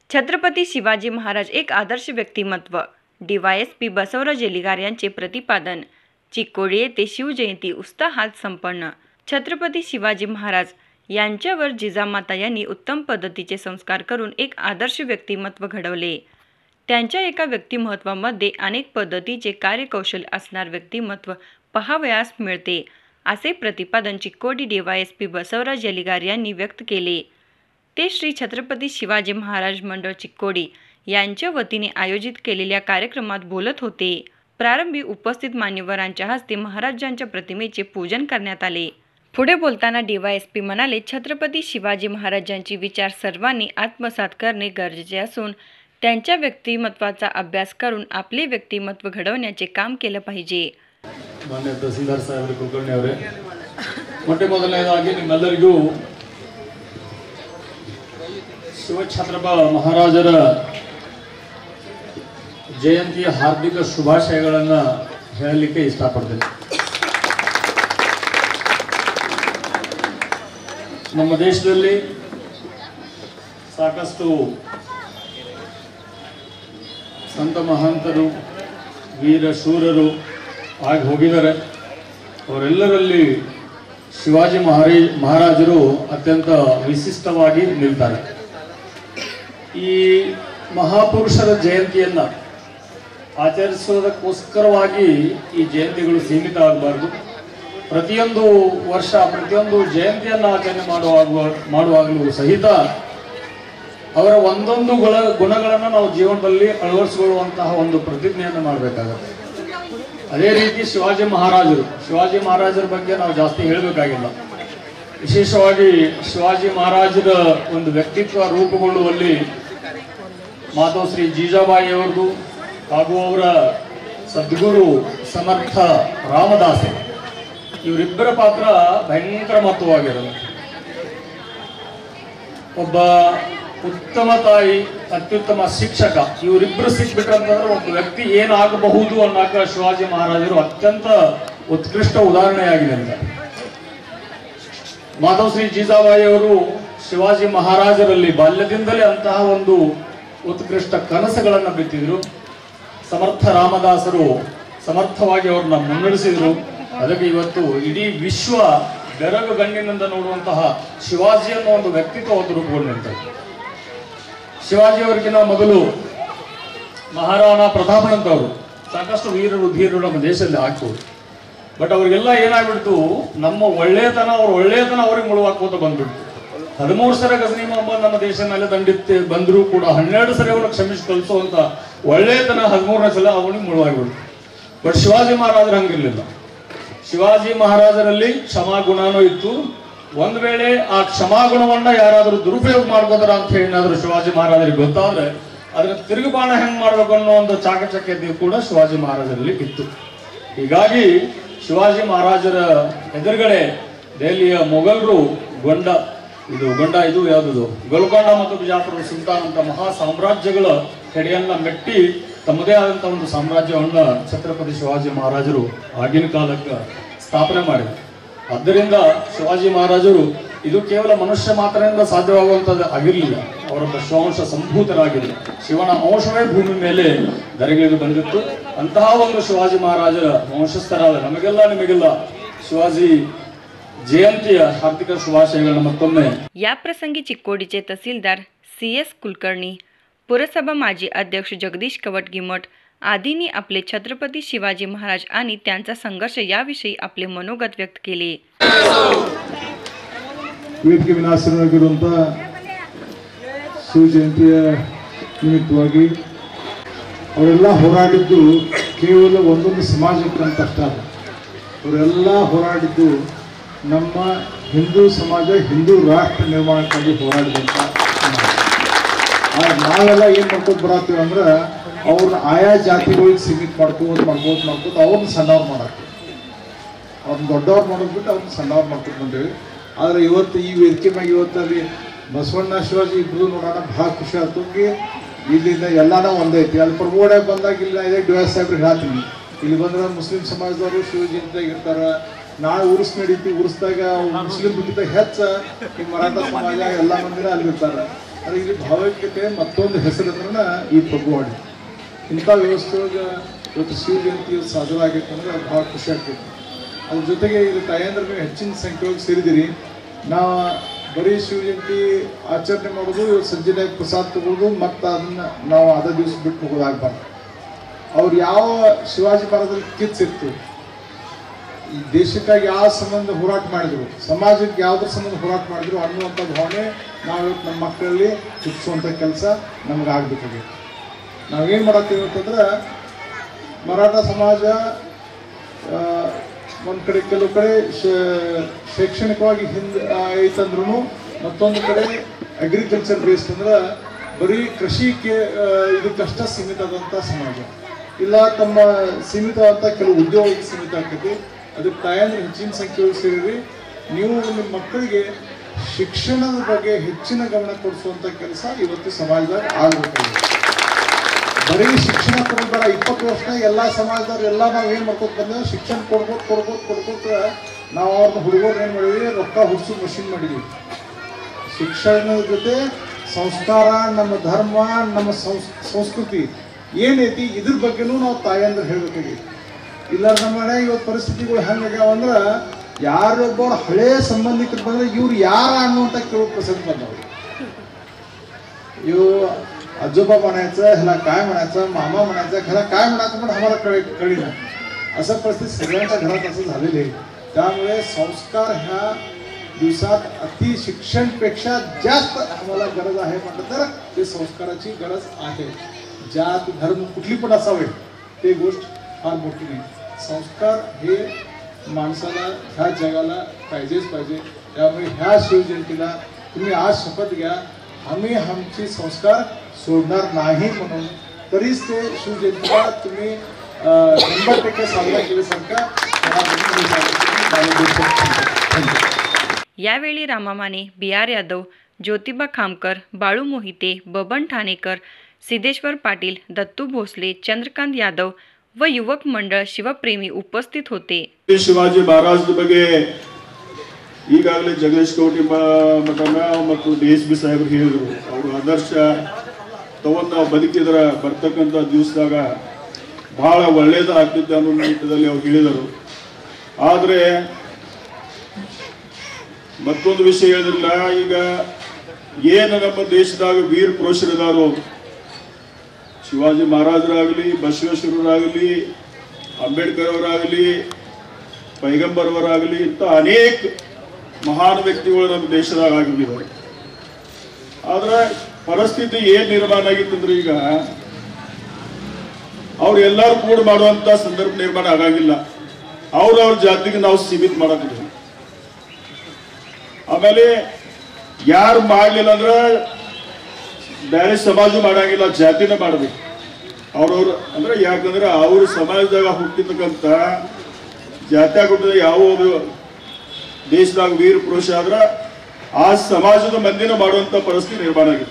छत्रपती शिवाजी महाराज एक आदर्श व्यक्तिमत्व. DYSP बसवराज येलीगार यांचे प्रतिपादन. चिक्कोडी येथे शिवजयंती उत्साहात संपन्न. छत्रपती शिवाजी महाराज यांच्यावर जिजामाता यांनी उत्तम पद्धतीचे संस्कार करून एक आदर्श व्यक्तिमत्व घडवले. त्यांच्या एका व्यक्तिमत्वामध्ये अनेक पद्धतीचे कार्यकौशल्य असणार व्यक्तिमत्व पाहावयास मिळते, असे प्रतिपादन चिक्कोडी DYSP बसवराज येलीगार यांनी व्यक्त केले. ते श्री छत्रपती शिवाजी महाराज मंडळ चिक्कोडी यांच्या वतीने आयोजित केलेल्या कार्यक्रमात बोलत होते. प्रारंभी उपस्थित मान्यवरांच्या हस्ते महाराजांच्या प्रतिमेचे पूजन करण्यात आले. पुढे बोलताना DYSP म्हणाले, छत्रपती शिवाजी महाराजांचे विचार सर्वांनी आत्मसात करणे गरजेचे असून त्यांच्या व्यक्तिमत्वाचा अभ्यास करून आपले व्यक्तिमत्व घडवण्याचे काम केले पाहिजे. मान्य तहसीलदार साहेब कुलकर्णी ಅವರೇ, ಮೊದಲನೇದಾಗಿ ನಿಮ್ಮೆಲ್ಲರಿಗೂ ಶಿವಛತ್ರಪ ಮಹಾರಾಜರ ಜಯಂತಿಯ ಹಾರ್ದಿಕ ಶುಭಾಶಯಗಳನ್ನು ಹೇಳಲಿಕ್ಕೆ ಇಷ್ಟಪಡ್ತೇನೆ. ನಮ್ಮ ದೇಶದಲ್ಲಿ ಸಾಕಷ್ಟು ಸಂತ ಮಹಾಂತರು ವೀರ ಶೂರರು ಆಗಿ ಹೋಗಿದ್ದಾರೆ. ಅವರೆಲ್ಲರಲ್ಲಿ ಶಿವಾಜಿ ಮಹಾರಾಜರು ಅತ್ಯಂತ ವಿಶಿಷ್ಟವಾಗಿ ನಿಲ್ತಾರೆ. ಈ ಮಹಾಪುರುಷರ ಜಯಂತಿಯನ್ನು ಆಚರಿಸೋದಕ್ಕೋಸ್ಕರವಾಗಿ ಈ ಜಯಂತಿಗಳು ಸೀಮಿತ ಆಗಬಾರ್ದು. ಪ್ರತಿಯೊಂದು ವರ್ಷ ಪ್ರತಿಯೊಂದು ಜಯಂತಿಯನ್ನು ಆಚರಣೆ ಮಾಡುವಾಗಲೂ ಸಹಿತ ಅವರ ಒಂದೊಂದು ಗುಣಗಳನ್ನು ನಾವು ಜೀವನದಲ್ಲಿ ಅಳವಡಿಸಿಕೊಳ್ಳುವಂತಹ ಒಂದು ಪ್ರತಿಜ್ಞೆಯನ್ನು ಮಾಡಬೇಕಾಗುತ್ತೆ. ಅದೇ ರೀತಿ ಶಿವಾಜಿ ಮಹಾರಾಜರ ಬಗ್ಗೆ ನಾವು ಜಾಸ್ತಿ ಹೇಳಬೇಕಾಗಿಲ್ಲ. ವಿಶೇಷವಾಗಿ ಶಿವಾಜಿ ಮಹಾರಾಜರ ಒಂದು ವ್ಯಕ್ತಿತ್ವ ರೂಪುಗೊಳ್ಳುವಲ್ಲಿ ಮಾತಾಶ್ರೀ ಶ್ರೀ ಜೀಜಾಬಾಯಿ ಅವರದು ಹಾಗೂ ಅವರ ಸದ್ಗುರು ಸಮರ್ಥ ರಾಮದಾಸ ಇವರಿಬ್ಬರ ಪಾತ್ರ ಭಯಂಕರ ಮಹತ್ವವಾಗಿರೋದು. ಒಬ್ಬ ಉತ್ತಮ ತಾಯಿ, ಅತ್ಯುತ್ತಮ ಶಿಕ್ಷಕ, ಇವರಿಬ್ಬರು ಸಿಕ್ಬಿಟ್ರಂತಂದ್ರೆ ಒಬ್ಬ ವ್ಯಕ್ತಿ ಏನಾಗಬಹುದು ಅನ್ನೋಕ ಶಿವಾಜಿ ಮಹಾರಾಜರು ಅತ್ಯಂತ ಉತ್ಕೃಷ್ಟ ಉದಾಹರಣೆಯಾಗಿದೆ ಅಂತ. ಮಾತಾಶ್ರೀ ಜೀಜಾಬಾಯಿ ಅವರು ಶಿವಾಜಿ ಮಹಾರಾಜರಲ್ಲಿ ಬಾಲ್ಯದಿಂದಲೇ ಅಂತಹ ಒಂದು ಉತ್ಕೃಷ್ಟ ಕನಸುಗಳನ್ನು ಬಿತ್ತಿದ್ರು. ಸಮರ್ಥ ರಾಮದಾಸರು ಸಮರ್ಥವಾಗಿ ಅವ್ರನ್ನ ಮುನ್ನಡೆಸಿದ್ರು. ಅದಕ್ಕೆ ಇವತ್ತು ಇಡೀ ವಿಶ್ವ ಬೆರಗು ಗಣ್ಣಿನಿಂದ ನೋಡುವಂತಹ ಶಿವಾಜಿ ಅನ್ನೋ ಒಂದು ವ್ಯಕ್ತಿತ್ವ ಒಂದು ರೂಪುಗೊಂಡು ನಿಂತರು. ಶಿವಾಜಿ ಅವರಿಗಿಂತ ಮೊದಲು ಮಹಾರಾಣಾ ಪ್ರತಾಪನಂತವರು ಸಾಕಷ್ಟು ವೀರರು ಧೀರರು ನಮ್ಮ ದೇಶದಲ್ಲಿ ಆಗ್ಬೋದು. ಬಟ್ ಅವ್ರಿಗೆಲ್ಲ ಏನಾಗ್ಬಿಡ್ತು, ನಮ್ಮ ಒಳ್ಳೆಯತನ ಅವ್ರಿಗೆ ಮುಳುವಾಕೋತ ಬಂದ್ಬಿಡ್ತು. 13 ಸಲ ಗಜನಿ ಮೊಹಮ್ಮದ್ ನಮ್ಮ ದೇಶ ಮೇಲೆ ದಂಡಿತ್ತು ಬಂದರೂ ಕೂಡ 12 ಸಲ ಅವನು ಕ್ಷಮಿಸಿ ಕಳಿಸುವಂತ ಒಳ್ಳೆಯತನ 13ನೇ ಸಲ ಅವನಿಗೆ ಮುಳುವಾಗಿಬಿಡ್ತು. ಬಟ್ ಶಿವಾಜಿ ಮಹಾರಾಜರು ಹಂಗಿರ್ಲಿಲ್ಲ. ಶಿವಾಜಿ ಮಹಾರಾಜರಲ್ಲಿ ಕ್ಷಮಾಗುಣನೂ ಇತ್ತು. ಒಂದ್ ವೇಳೆ ಆ ಕ್ಷಮಾಗುಣವನ್ನ ಯಾರಾದರೂ ದುರುಪಯೋಗ ಮಾಡ್ಕೋತಾರ ಅಂತ ಹೇಳಿ ಏನಾದ್ರು ಶಿವಾಜಿ ಮಹಾರಾಜರಿಗೆ ಗೊತ್ತಾದ್ರೆ ಅದನ್ನ ತಿರುಗುಬಾಣ ಹೆಂಗ್ ಮಾಡ್ಬೇಕು ಅನ್ನೋ ಒಂದು ಚಾಕಚಕ್ಯತೆ ಕೂಡ ಶಿವಾಜಿ ಮಹಾರಾಜರಲ್ಲಿ ಇತ್ತು. ಹೀಗಾಗಿ ಶಿವಾಜಿ ಮಹಾರಾಜರ ಎದುರುಗಡೆ ದೆಹಲಿಯ ಮೊಘಲರು ಗೊಂಡ ಇದು ಯಾವುದು ಗೋಲ್ಕೊಂಡ ಮತ್ತು ಬಿಜಾಪುರ ಸುಲ್ತಾನ್ ಅಂತ ಮಹಾ ಸಾಮ್ರಾಜ್ಯಗಳ ಕಡೆಯನ್ನ ಮೆಟ್ಟಿ ತಮ್ಮದೇ ಆದಂತಹ ಒಂದು ಸಾಮ್ರಾಜ್ಯವನ್ನ ಛತ್ರಪತಿ ಶಿವಾಜಿ ಮಹಾರಾಜರು ಆಗಿನ ಕಾಲಕ್ಕೆ ಸ್ಥಾಪನೆ ಮಾಡಿದರು. ಆದ್ದರಿಂದ ಶಿವಾಜಿ ಮಹಾರಾಜರು ಇದು ಕೇವಲ ಮನುಷ್ಯ ಮಾತ್ರದಿಂದ ಸಾಧ್ಯವಾಗುವಂಥದ್ದು ಆಗಿರಲಿಲ್ಲ. ಅವರೊಬ್ಬ ಶಿವಾಂಶ ಸಂಭೂತರಾಗಿದ್ದರು. ಶಿವನ ಅಂಶವೇ ಭೂಮಿ ಮೇಲೆ ಧರೆಗಿಳಿದು ಬಂದಿತ್ತು. ಅಂತಹ ಒಂದು ಶಿವಾಜಿ ಮಹಾರಾಜರ ವಂಶಸ್ಥರಾದ ನಿಮಗೆಲ್ಲ ಶಿವಾಜಿ जयंतीय हार्दिक शुभाशयಗಳನ್ನು ಮತ್ತೊಮ್ಮೆ. या प्रसंगी चिक्कोडीचे तहसीलदार CS कुलकर्णी, पुरसभा माजी अध्यक्ष जगदीश कवटगिमठ आदींनी आपले छत्रपती शिवाजी महाराज आणि त्यांचा संघर्ष याविषयी आपले मनोगत व्यक्त केले. ವೇದಿಕೆ ವಿನಾಶನವಾಗಿರುವಂಥ ಶಿವಜಯಂತಿಯ ನಿಮಿತ್ತವಾಗಿ ಅವರೆಲ್ಲ ಹೋರಾಡಿದ್ದು ಕೇವಲ ಒಂದೊಂದು ಸಮಾಜಕ್ಕಂತ ಅಷ್ಟೇ ಅಲ್ಲ. ಅವರೆಲ್ಲ ಹೋರಾಡಿದ್ದು ನಮ್ಮ ಹಿಂದೂ ಸಮಾಜ, ಹಿಂದೂ ರಾಷ್ಟ್ರ ನಿರ್ಮಾಣಕ್ಕಾಗಿ ಹೋರಾಡಿದಂಥ ನಾವೆಲ್ಲ ಏನು ಮಾಡ್ಕೊಂಡು ಬರತ್ತೀವಿ ಅಂದ್ರೆ ಅವ್ರನ್ನ ಆಯಾ ಜಾತಿಗಳಿಗೆ ಸೀಮಿತ ಮಾಡ್ಕೋದು ಅವ್ರನ್ನ ಸಣ್ಣವ್ರು ಮಾಡಾಕ್ತೀವಿ. ಅವ್ರನ್ನ ದೊಡ್ಡವ್ರು ಮಾಡೋದ್ಬಿಟ್ಟು ಅವ್ರನ್ನ ಸಣ್ಣವ್ರು ಮಾಡ್ಕೊಂಡು ಬಂದೇವಿ. ಆದರೆ ಇವತ್ತು ಈ ವೇದಿಕೆ ಮ್ಯಾಗ ಇವತ್ತಲ್ಲಿ ಬಸವಣ್ಣ ಶಿವಾಜಿ ಇಬ್ಬರು ನೋಡೋಣ ಭಾಳ ಖುಷಿ ಆಯ್ತು. ಇಲ್ಲಿಂದ ಎಲ್ಲಾನ ಒಂದೈತಿ. ಅಲ್ಲಿ ಪ್ರಭುವಡೆ ಬಂದಾಗ ಇಲ್ಲ ಇದೇ DYSP ಸಾಹೇಬ್ರಿಗೆ ಹೇಳ್ತೀನಿ, ಇಲ್ಲಿ ಬಂದ್ರೆ ಮುಸ್ಲಿಂ ಸಮಾಜದವರು ಶಿವಜಯಂತಿಯಾಗ ಇರ್ತಾರೆ. ನಾಳೆ ಉರ್ಸ್ ನಡೀತಿ, ಉರ್ಸ್ದಾಗ ಮುಸ್ಲಿಂ ಬಿಟ್ಟಿದ್ದಾಗ ಹೆಚ್ಚ ಈ ಮರಾಠ ಸಮಾಜ ಎಲ್ಲ ಮಂದಿರ ಅಲ್ಲಿರ್ತಾರೆ. ಆದರೆ ಇಲ್ಲಿ ಭಾವೈಕ್ಯತೆ ಮತ್ತೊಂದು ಹೆಸರು ಅಂದ್ರೆ ಈ ಪ್ರಭುವಾಡಿ. ಇಂಥ ವ್ಯವಸ್ಥೆ ಒಳಗೆ ಇವತ್ತು ಶಿವ ಜಯಂತಿ ಸಾಧುವಾಗೈತೆ ಅಂದ್ರೆ ಭಾಳ ಖುಷಿ ಆಗ್ತೈತಿ. ಅದ್ರ ಜೊತೆಗೆ ಇದು ತಾಯಂದ್ರೆ ಹೆಚ್ಚಿನ ಸಂಖ್ಯೆಯೊಳಗೆ ಸೇರಿದಿರಿ. ನಾವು ಬರೀ ಶಿವ ಜಯಂತಿ ಆಚರಣೆ ಮಾಡೋದು, ಇವತ್ತು ಸಂಜೆ ಪ್ರಸಾದ ತಗೊಳ್ಳೋದು, ಮತ್ತು ಅದನ್ನು ನಾವು ಅದೇ ದಿವಸ ಬಿಟ್ಟು ಹೋಗೋದಾಗಬಾರ್ದು. ಅವ್ರು ಯಾವ ಶಿವಾಜಿ ಮಹಾರಾಜರಲ್ಲಿ ಕಿಚ್ಚಿತ್ತು, ಈ ದೇಶಕ್ಕಾಗಿ ಯಾವ ಸಂಬಂಧ ಹೋರಾಟ ಮಾಡಿದ್ರು, ಸಮಾಜಕ್ಕೆ ಯಾವುದ್ರ ಸಂಬಂಧ ಹೋರಾಟ ಮಾಡಿದ್ರು ಅನ್ನುವಂಥ ಭಾವನೆ ನಾವು ಇವತ್ತು ನಮ್ಮ ಮಕ್ಕಳಲ್ಲಿ ಹುಟ್ಟಿಸುವಂಥ ಕೆಲಸ ನಮ್ಗೆ ಆಗಬೇಕಾಗಿದೆ. ನಾವೇನು ಮಾಡತ್ತೀವಿ ಅಂತಂದ್ರೆ, ಮರಾಠ ಸಮಾಜ ಒಂದು ಕಡೆ ಕೆಲವು ಕಡೆ ಶೈಕ್ಷಣಿಕವಾಗಿ ಹಿಂದೆ ಐತಂದ್ರೂ, ಮತ್ತೊಂದು ಕಡೆ ಅಗ್ರಿಕಲ್ಚರ್ ಬೇಸ್ಡ್ ಅಂದ್ರೆ ಬರೀ ಕೃಷಿಗೆ ಇದಕ್ಕಷ್ಟ ಸೀಮಿತ ಆದಂಥ ಸಮಾಜ ಇಲ್ಲ. ತಮ್ಮ ಸೀಮಿತವಾದಂಥ ಕೆಲವು ಉದ್ಯೋಗಕ್ಕೆ ಸೀಮಿತ ಆಗ್ತೈತಿ. ಅದಕ್ಕೆ ತಾಯಂದ್ರೆ ಹೆಚ್ಚಿನ ಸಂಖ್ಯೆಯಲ್ಲಿ ಸೇರಿ ನೀವು ನಿಮ್ಮ ಮಕ್ಕಳಿಗೆ ಶಿಕ್ಷಣದ ಬಗ್ಗೆ ಹೆಚ್ಚಿನ ಗಮನ ಕೊಡಿಸುವಂಥ ಕೆಲಸ ಇವತ್ತು ಸಮಾಜದಾಗ ಆಗಬೇಕಾಗಿದೆ. ಬರೀ ಶಿಕ್ಷಣ ಕೊಡಬೇಡ. 20 ವರ್ಷನಾಗ ಎಲ್ಲ ಸಮಾಜದವ್ರು ಎಲ್ಲ ನಾವು ಏನು ಮಾಡ್ಕೊತ ಬಂದೇವೆ, ಶಿಕ್ಷಣ ಕೊಡ್ಕೋತ ನಾವು ಅವ್ರನ್ನ ಹುಡುಗರು ಏನು ಮಾಡಿದ್ವಿ, ರೊಕ್ಕ ಹುಡ್ಸೋ ಮಷಿನ್ ಮಾಡಿದ್ವಿ. ಶಿಕ್ಷಣದ ಜೊತೆ ಸಂಸ್ಕಾರ, ನಮ್ಮ ಧರ್ಮ, ನಮ್ಮ ಸಂಸ್ಕೃತಿ ಏನೈತಿ ಇದ್ರ ಬಗ್ಗೆನೂ ನಾವು ತಾಯಂದ್ರೆ ಹೇಳ್ಬೇಕಾಗಿ. ಇಲ್ಲ ನಮ್ಮ ಮನೆ ಇವತ್ತು ಪರಿಸ್ಥಿತಿಗಳು ಹೆಂಗಾಗ್ಯಾವ ಅಂದ್ರೆ, ಯಾರೊಬ್ಬರು ಹಳೇ ಸಂಬಂಧಿಕರು ಬಂದರೆ ಇವ್ರು ಯಾರ ಅನ್ನುವಂಥ ಕೆಲವು ಪ್ರಸಂಗ ಬಂದವರು. इव आजोबा म्हणायचं, ह्याला काय म्हणायचं, मामा म्हणायचं, ह्याला काय म्हणायचं पण आम्हाला कळेना. असं परिस्थिती सगळ्यांच्या घरात असं झालेली आहे. त्यामुळे संस्कार ह्या दिवसात अति शिक्षणपेक्षा जास्त आम्हाला गरज आहे म्हटलं तर ते संस्काराची गरज आहे. जात धर्म कुठली पण असावे ते गोष्ट फार मोठी नाही. संस्कार हे माणसाला ह्या जगाला पाहिजेच पाहिजे. त्यामुळे ह्या शिवजयंतीला तुम्ही आज शपथ घ्या, आम्ही आमचे संस्कार सोडणार नाही म्हणून. तरीच ते शिवजयंतीला तुम्ही 100% साजरा केल्यासारखा. यावेळी रामा माने, BR यादव, ज्योतिबा खामकर, बाळू मोहिते, बबन ठाणेकर, सिद्धेश्वर पाटील, दत्तू भोसले, चंद्रकांत यादव व युवक मंडळ शिवप्रेमी उपस्थित होते. ಶಿವಾಜಿ ಮಹಾರಾಜರ ಬಗ್ಗೆ ಈಗಾಗಲೇ ಜಗದೀಶ್ ಕೌಟಿ ಮಠನ ಮತ್ತು DSB ಸಾಹೇಬರು ಹೇಳಿದರು. ಅವರು ಆದರ್ಶ ತಗೊಂಡು ನಾವು ಬದುಕಿದ್ರೆ ಬರ್ತಕ್ಕಂಥ ದಿವಸದಾಗ ಬಹಳ ಒಳ್ಳೆಯದಾಗ್ತಿತ್ತು ಅನ್ನೋ ನಿಟ್ಟಿನಲ್ಲಿ ಅವ್ರು ಹೇಳಿದರು. ಆದರೆ ಮತ್ತೊಂದು ವಿಷಯ ಹೇಳಿದ್ರಲ್ಲ, ಈಗ ಏನು ನಮ್ಮ ದೇಶದಾಗ ವೀರ ಪುರುಷರಿದಾರೋ, ಶಿವಾಜಿ ಮಹಾರಾಜರಾಗಲಿ, ಬಸವೇಶ್ವರರಾಗಲಿ, ಅಂಬೇಡ್ಕರ್ ಅವರಾಗಲಿ, ಪೈಗಂಬರ್ ಅವರಾಗಲಿ, ಇಂಥ ಅನೇಕ ಮಹಾನ್ ವ್ಯಕ್ತಿಗಳು ನಮ್ಮ ದೇಶದಾಗ ಆಗಿದ್ದಾರೆ. ಆದ್ರೆ ಪರಿಸ್ಥಿತಿ ಏನು ನಿರ್ಮಾಣ ಆಗಿತ್ತಂದ್ರೆ, ಈಗ ಅವ್ರೆಲ್ಲರೂ ಕೂಡ ಮಾಡುವಂತ ಸಂದರ್ಭ ನಿರ್ಮಾಣ ಆಗಂಗಿಲ್ಲ. ಅವ್ರ ಜಾತಿಗೆ ನಾವು ಸೀಮಿತ ಮಾಡಕ್ಕಿಲ್ಲ. ಆಮೇಲೆ ಯಾರು ಮಾಡಲಿಲ್ಲ ಅಂದ್ರೆ ಬೇರೆ ಸಮಾಜ ಮಾಡಂಗಿಲ್ಲ, ಜಾತಿನ ಮಾಡಬೇಕು ಅವ್ರವ್ರು. ಅಂದ್ರೆ ಯಾಕಂದ್ರೆ ಅವ್ರ ಸಮಾಜದಾಗ ಹುಟ್ಟಿರ್ತಕ್ಕಂಥ ಜಾತ್ಯಾಗ ಹುಟ್ಟಿದ ಯಾವ ದೇಶದಾಗ ವೀರ ಪುರುಷ ಆದ್ರೆ ಆ ಸಮಾಜದ ಮಂದಿನ ಮಾಡುವಂತ ಪರಿಸ್ಥಿತಿ ನಿರ್ಮಾಣ ಆಗಿದೆ.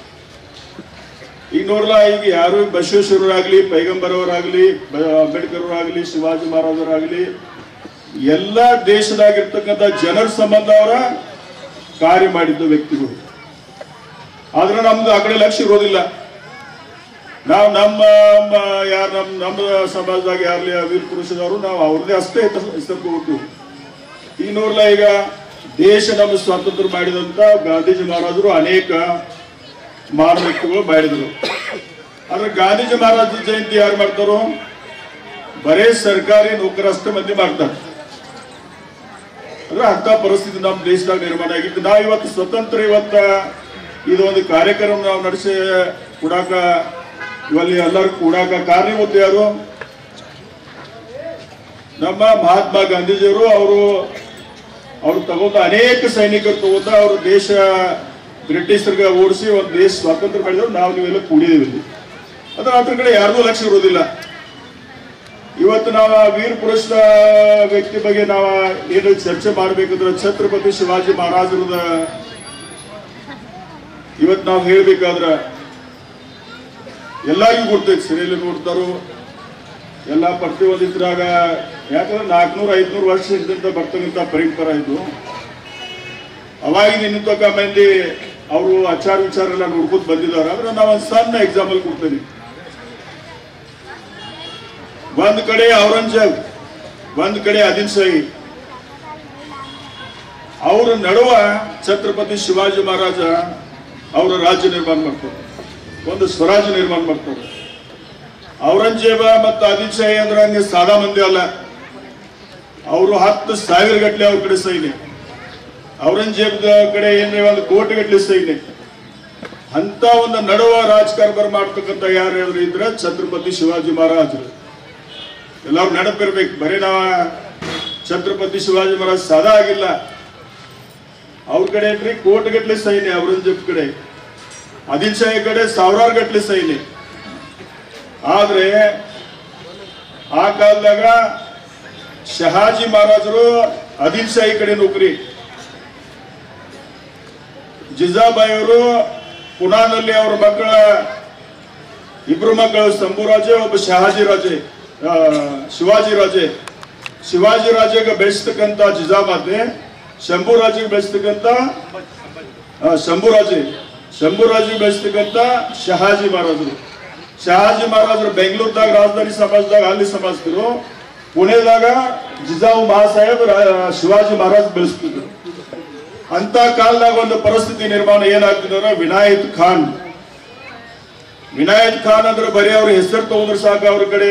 ಈಗ ನೋಡ್ಲಾ, ಈಗ ಯಾರು ಬಸವೇಶ್ವರರಾಗ್ಲಿ, ಪೈಗಂಬರ್ ಅವರಾಗ್ಲಿ, ಅಂಬೇಡ್ಕರ್ ಅವರಾಗ್ಲಿ, ಶಿವಾಜಿ ಮಹಾರಾಜರಾಗ್ಲಿ, ಎಲ್ಲ ದೇಶದಾಗಿರ್ತಕ್ಕಂಥ ಜನರ ಸಂಬಂಧ ಅವರ ಕಾರ್ಯ ಮಾಡಿದ್ದ ವ್ಯಕ್ತಿಗಳು. ಆದ್ರೆ ನಮ್ದು ಆ ಕಡೆ ಲಕ್ಷ್ಯ ಇರೋದಿಲ್ಲ. ನಾವು ನಮ್ಮ ಸಮಾಜದಾಗ ಯಾರ್ಲಿ ವೀರ ಪುರುಷದವರು ನಾವು ಅವ್ರದೇ ಅಷ್ಟೇ ಹೆಸರು. ಈಗ ನೋಡ್ಲಾ, ಈಗ ದೇಶ ನಮ್ಮ ಸ್ವಾತಂತ್ರ್ಯ ಮಾಡಿದಂತ ಗಾಂಧೀಜಿ ಮಹಾರಾಜರು ಅನೇಕ ಮಹಾನ್ ವ್ಯಕ್ತಿಗಳು ಮಾಡಿದ್ರು. ಆದ್ರೆ ಗಾಂಧೀಜಿ ಮಹಾರಾಜ ಜಯಂತಿ ಯಾರು ಮಾಡ್ತಾರೋ, ಬರೇ ಸರ್ಕಾರಿ ನೌಕರಸ್ಥ ಮಂದಿ ಮಾಡ್ತಾರೆ. ಅಂದ್ರೆ ಅಂತ ಪರಿಸ್ಥಿತಿ ನಮ್ಮ ದೇಶದಾಗ ನಿರ್ಮಾಣ ಆಗಿತ್ತು. ನಾವು ಇವತ್ತು ಸ್ವತಂತ್ರ ಇದೊಂದು ಕಾರ್ಯಕ್ರಮ ನಾವು ನಡೆಸಿ ಕೂಡಾಕ, ಇವಲ್ಲಿ ಎಲ್ಲರೂ ಕೂಡಾಕ ಕಾರಣೀಭೂತ ಯಾರು? ನಮ್ಮ ಮಹಾತ್ಮ ಗಾಂಧೀಜಿಯವರು. ಅವರು ತಗೊಂಡ ಅನೇಕ ಸೈನಿಕರು ತಗೊಂಡ ಅವರು ದೇಶ ಬ್ರಿಟಿಷರಿಗೆ ಓಡಿಸಿ ಒಂದು ದೇಶ ಸ್ವಾತಂತ್ರ್ಯ ಮಾಡಿದ್ರು. ನಾವು ನೀವೆಲ್ಲ ಕೂಡಿದ್ದೀವಿ. ಅದ್ರ ಕಡೆ ಯಾರಿಗೂ ಲಕ್ಷ್ಯ ಇರೋದಿಲ್ಲ. ಇವತ್ತು ನಾವು ವೀರ ಪುರುಷ ವ್ಯಕ್ತಿ ಬಗ್ಗೆ ನಾವು ಏನು ಚರ್ಚೆ ಮಾಡ್ಬೇಕಂದ್ರೆ, ಛತ್ರಪತಿ ಶಿವಾಜಿ ಮಹಾರಾಜರದ ಇವತ್ತು ನಾವು ಹೇಳ್ಬೇಕಾದ್ರ ಎಲ್ಲರಿಗೂ ಗೊತ್ತೈತಿ. ಸರಿಯಲ್ಲಿ ನೋಡ್ತಾರೋ ಎಲ್ಲ ಪ್ರತಿಯೊಂದಿದ್ರಾಗ. ಯಾಕಂದ್ರೆ 400-500 ವರ್ಷದಿಂದ ಬರ್ತಕ್ಕಂಥ ಪರಂಪರೆ ಇದು. ಅವಾಗಿನ ಇನ್ನೂ ತಕ್ಕ ಮಂದಿ ಅವರು ಆಚಾರ ವಿಚಾರ ಎಲ್ಲ ನೋಡ್ಕೊತ ಬಂದಿದ್ದಾರೆ. ಆದ್ರೆ ನಾವು ಒಂದು ಸಣ್ಣ ಎಕ್ಸಾಂಪಲ್ ಕೊಡ್ತೇನೆ. ಒಂದ್ ಕಡೆ ಔರಂಗಜೇಬ್, ಒಂದ್ ಕಡೆ ಆದಿಲ್ಶಾಹಿ, ಅವರ ನಡುವ ಛತ್ರಪತಿ ಶಿವಾಜಿ ಮಹಾರಾಜ ಅವರ ರಾಜ್ಯ ನಿರ್ಮಾಣ ಮಾಡ್ತಾರೆ, ಒಂದು ಸ್ವರಾಜ್ಯ ನಿರ್ಮಾಣ ಮಾಡ್ತಾರೆ. ಔರಂಗಜೇಬ ಮತ್ತು ಆದಿಲ್ಶಾಹಿ ಅಂದ್ರೆ ಹಂಗೆ ಸಾದಾ ಮಂದಿ ಅಲ್ಲ, ಅವರು 10,000 ಗಟ್ಟಲೆ ಅವ್ರ ಕಡೆ ಸೈನ್ಯ, ಔರಂಗಜೇಬ್ ಕಡೆ ಏನ್ರಿ 1 ಕೋಟಿ ಗಟ್ಟಲೆ ಸೈನ್ಯ. ಅಂತ ಒಂದು ನಡುವ ರಾಜಕಾರಣ ಮಾಡ್ತಕ್ಕಂಥ ಯಾರು ಇದ್ರೆ ಛತ್ರಪತಿ ಶಿವಾಜಿ ಮಹಾರಾಜರು. ಎಲ್ಲರೂ ನೆನಪಿರ್ಬೇಕು, ಬರೀ ನಾವ ಛತ್ರಪತಿ ಶಿವಾಜಿ ಮಹಾರಾಜ್ ಸಾದಾ ಆಗಿಲ್ಲ, ಅವ್ರ ಕಡೆ ಏನ್ರಿ ಕೋಟಿಗಟ್ಟಲೆ ಸೈನ್ಯ ಔರಂಗಜೇಬ್ ಕಡೆ, ಆದಿಲ್ಶಾಹಿ ಕಡೆ 1000 ಗಟ್ಟಲೆ ಸೈನ್ಯ. ಆದ್ರೆ ಆ ಕಾಲದಾಗ ಶಹಾಜಿ ಮಹಾರಾಜರು ಆದಿಲ್ಶಾಹಿ ಕಡೆ ನೌಕರಿ, ಜಿಜಾಬಾಯಿ ಅವರು ಪುನಾನಲ್ಲಿ ಅವ್ರ ಮಕ್ಕಳ 2 ಮಕ್ಕಳು, ಶಂಭುರಾಜೆ, ಒಬ್ಬ ಶಹಾಜಿ ರಾಜೆ, ಶಿವಾಜಿ ರಾಜೆ. ಶಿವಾಜಿ ರಾಜೆಗೆ ಬೆಳೆಸ್ತಕ್ಕಂಥ ಜಿಜಾಮಾತೆ, ಶಂಭುರಾಜಿಗೆ ಬೆಳೆಸ್ತಕ್ಕಂಥ ಶಂಭುರಾಜಿಗೆ ಬೆಳೆಸ್ತಕ್ಕಂಥ ಶಹಾಜಿ ಮಹಾರಾಜರು. ಶಹಾಜಿ ಮಹಾರಾಜರು ಬೆಂಗಳೂರದಾಗ ರಾಜಧಾನಿ ಸಮಾಜದಾಗ ಅಲ್ಲಿ ಸಮಾಜಿಸಿದ್ರು, ಪುಣೆದಾಗ ಜಿಜಾವು ಮಹಾಸಾಹೇಬ್ ಶಿವಾಜಿ ಮಹಾರಾಜ್ ಬೆಳೆಸ್ತಿದ್ರು. ಅಂತ ಕಾಲದಾಗ ಒಂದು ಪರಿಸ್ಥಿತಿ ನಿರ್ಮಾಣ ಏನಾಗ್ತಿದ್ರೆ ವಿನಾಯತ್ ಖಾನ್ ಅಂದ್ರೆ ಬರೀ ಅವ್ರ ಹೆಸರು ತಗೊಂಡ್ರೆ ಸಾಕು, ಅವ್ರ ಕಡೆ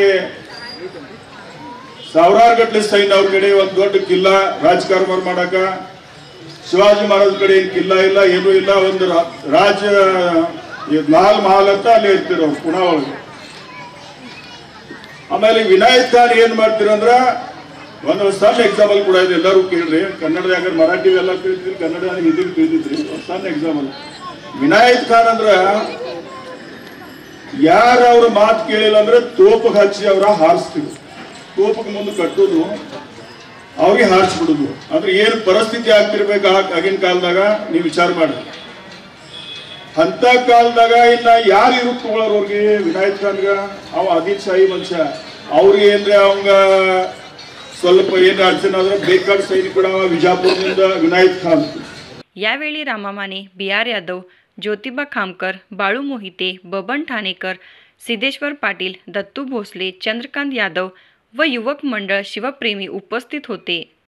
1000 ಗಟ್ಟಲೆ ಸೈನ್ಯ, ಅವ್ರ ಕಡೆ ಒಂದು ದೊಡ್ಡ ಕಿಲ್ಲಾ ರಾಜಕಾರಣ ಮಾಡಾಕ. ಶಿವಾಜಿ ಮಹಾರಾಜ್ ಕಡೆ ಏನ್ ಕಿಲ್ಲಾ ಇಲ್ಲ, ಏನೂ ಇಲ್ಲ, ಒಂದು ರಾಜ ಲಾಲ್ ಮಹಲ್ ಅಂತ ಅಲ್ಲಿ ಇರ್ತಿರೋ ಪುಣಾ ಒಳಗೆ. ಆಮೇಲೆ ವಿನಾಯತ್ ಖಾನ್ ಏನ್ ಮಾಡ್ತಿರಂದ್ರ ಒಂದು ಸಣ್ಣ ಎಕ್ಸಾಂಪಲ್ ಕೂಡ ಇದೆ, ಎಲ್ಲರೂ ಕೇಳ್ರಿ. ಕನ್ನಡದಾಗ ಮರಾಠಿ ಎಲ್ಲ ಕೇಳ್ತಿದ್ರಿ, ಕನ್ನಡ ಹಿಂದಿ ತಿಳಿದಿದ್ರಿ. ಒಂದು ಸಣ್ಣ ಎಕ್ಸಾಂಪಲ್, ವಿನಾಯತ್ ಖಾನ್ ಅಂದ್ರ ಯಾರ ಅವ್ರ ಮಾತು ಕೇಳಿಲ್ಲ ಅಂದ್ರೆ ತೋಪಕ್ಕೆ ಹಚ್ಚಿ ಅವ್ರ ಹಾರಿಸ್ತಿದ್ರು. ತೋಪಕ್ಕೆ ಮುಂದೆ ಕಟ್ಟೋದು, ಅವ್ರಿಗೆ ಹಾರಿಸ್ಬಿಡುದು. ಅಂದ್ರೆ ಏನ್ ಪರಿಸ್ಥಿತಿ ಆಗ್ತಿರ್ಬೇಕು ಆಗಿನ ಕಾಲದಾಗ ನೀವು ವಿಚಾರ ಮಾಡ್ರಿ. ಅಂತ ಕಾಲದಾಗ ಇನ್ನ ಯಾರು ಇರುತ್ತ ತಗೊಳ್ಳೋರು ಅವ್ರಿಗೆ ವಿನಾಯತ್ ಖಾನ್ಗ, ಅವ ಆದಿಲ್ಶಾಹಿ ಮನುಷ್ಯ, ಅವ್ರಿಗೆ ಏನ್ರಿ ಅವಂಗ ಸ್ವಲ್ಪ ಏನ್ ಅಡಚಣೆ ಆದ್ರೆ ಬೇಕಾದ ಸೈನಿಕ ಕೂಡ ವಿಜಾಪುರದಿಂದ ವಿನಾಯತ್ ಖಾನ್. यावेळी रामा माने, BR यादव, ज्योतिबा खामकर, बाळू मोहिते, बबन ठाणेकर, सिद्धेश्वर पाटील, दत्तू भोसले, चंद्रकांत यादव व युवक मंडळ शिवप्रेमी उपस्थित होते.